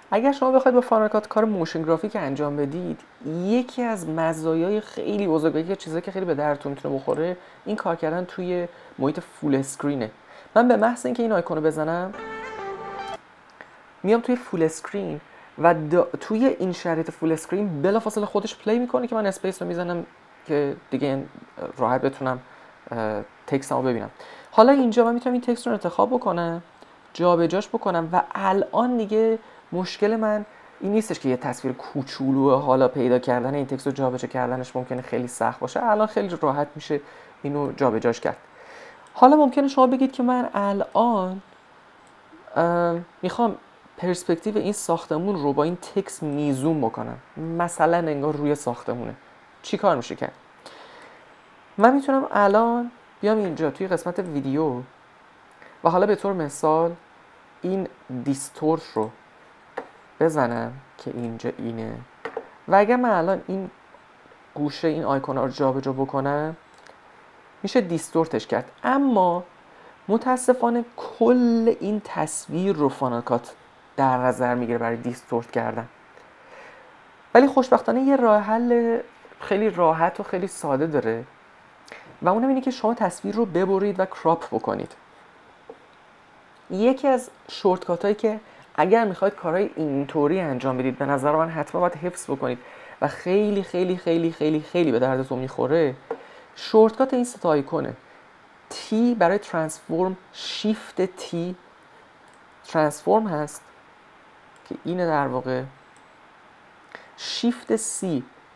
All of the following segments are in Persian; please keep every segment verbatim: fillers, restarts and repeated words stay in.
اگر شما بخواید با فانال کات کار موشن گرافیک انجام بدید، یکی از مزایای خیلی بزرگه، یکی از چیزایی که خیلی به درتون میتونه بخوره، این کار کردن توی محیط فول اسکرینه. من به محض اینکه این آیکونو بزنم میام توی فول اسکرین و توی این شرایط فول اسکرین بلافاصله خودش پلی میکنه که من اسپیس رو میزنم که دیگه راحت بتونم تکستمو ببینم. حالا اینجا من میتونم این تکست رو انتخاب بکنم، جابجاش بکنم و الان دیگه مشکل من این نیستش که یه تصویر کوچولو حالا پیدا کردن این تکست رو جابجا کردنش ممکنه خیلی سخت باشه. الان خیلی راحت میشه اینو جابجاش کرد. حالا ممکنه شما بگید که من الان میخوام پرسپکتیو این ساختمون رو با این تکست میزوم بکنم، مثلا انگار روی ساختمونه. چی کار میشه کرد؟ من میتونم الان بیام اینجا توی قسمت ویدیو و حالا به طور مثال این دیستورت رو بزنم که اینجا اینه و اگر من الان این گوشه این آیکون ها رو جابجا بکنم میشه دیستورتش کرد. اما متاسفانه کل این تصویر رو فانال کات در نظر میگیره برای دیستورت کردن. ولی خوشبختانه یه راه حل خیلی راحت و خیلی ساده داره و اونم اینه که شما تصویر رو ببرید و کراپ بکنید. یکی از شورتکات هایی که اگر میخواید کارهای اینطوری انجام بدید به نظر من حتما باید حفظ بکنید و خیلی خیلی خیلی خیلی خیلی به دردتون میخوره، شورتکات این سه تا آیکونه. T برای ترانسفورم، شیفت T ترانسفورم هست که اینه در واقع، شیفت C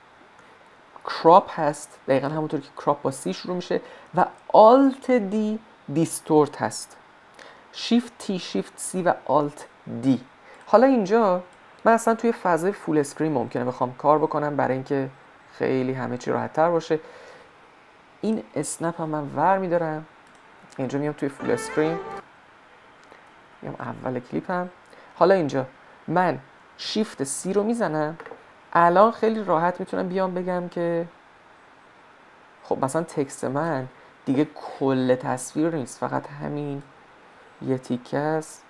کراپ هست، دقیقا همونطور که کراپ با C شروع میشه، و آلت D دیستورت هست. شیفت T، شیفت C و آلت D. حالا اینجا من اصلا توی فضای فول اسکرین ممکنه بخوام کار بکنم برای اینکه خیلی همه چی راحت تر باشه. این اسنپ هم من ور میدارم، اینجا میام توی فول اسکرین، میام اول کلیپ هم. حالا اینجا من شیفت C رو میزنم، الان خیلی راحت میتونم بیام بگم که خب مثلا تکست من دیگه کل تصویر نیست، فقط همین یه تیکه است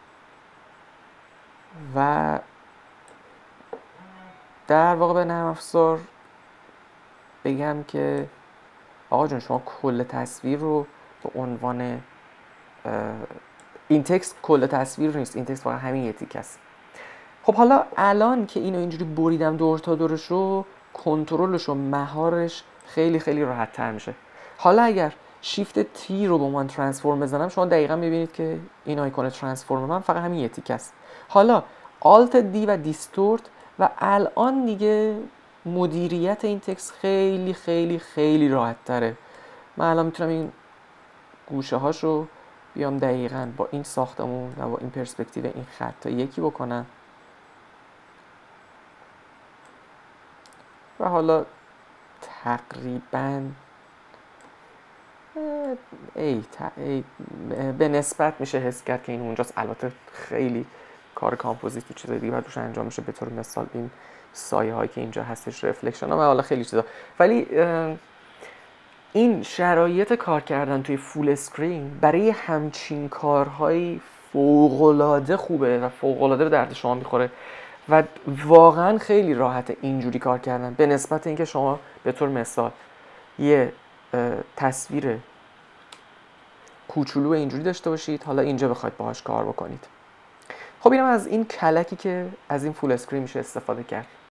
و در واقع به نرم افزار بگم که آقا جون شما کل تصویر رو به عنوان این تکست کل تصویر نیست، این تکست فقط همین یه تیکه است. خب حالا الان که اینو اینجوری بریدم دور تا دورش رو، کنترلش و مهارش خیلی خیلی راحت تر میشه. حالا اگر شیفت تی رو با من ترانسفورم بزنم، شما دقیقا میبینید که این آیکون ترانسفورم من فقط همین یه تیکه است. حالا آلت دی و دیستورت و الان دیگه مدیریت این تکست خیلی خیلی خیلی راحت تره. من الان میتونم این گوشه هاشو بیام دقیقاً با این ساختمون و با این پرسپکتیو این خط یکی بکنم و حالا تقریباً ای, ای به نسبت میشه حس کرد که این اونجاست. البته خیلی کار کامپوزیت و چیزای دیگه روش انجام میشه، به طور مثال این سایه هایی که اینجا هستش، رفلکشن ها و حالا خیلی چیزا. ولی این شرایط کار کردن توی فول اسکرین برای همچین کارهای فوق‌العاده خوبه و فوق‌العاده به درد شما میخوره و واقعا خیلی راحته اینجوری کار کردن، به نسبت اینکه شما به طور مثال یه تصویر کوچولو اینجوری داشته باشید، حالا اینجا بخواید باهاش کار بکنید. خب اینم از این کلکی که از این فول اسکرین میشه استفاده کرد.